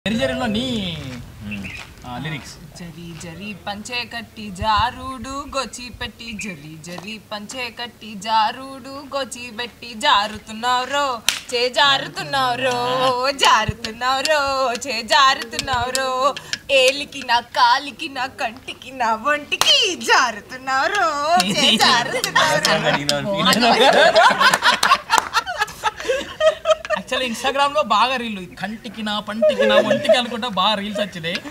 జరిజరిలో నీ లిరిక్స్ జరి జరి పంచే కట్టి జారుడు గొచ్చి పెట్టి జరి జరి పంచే కట్టి జారుడు గొచ్చి పెట్టి జారుతున్నారో చే జారుతున్నారో జారుతున్నారో చే జారుతున్నారో ఏలికి నా కాలికి నా కంటికి నా ఒంటికి జారుతున్నారో చే జారుతున్నారో యాక్చువల్లీ ఇన్స్టాగ్రామ్ లో బాగా రీల్ కంటికి నా పంటికి నా ఒంటికి అనుకుంటా బాగా రీల్స్ వచ్చినాయి.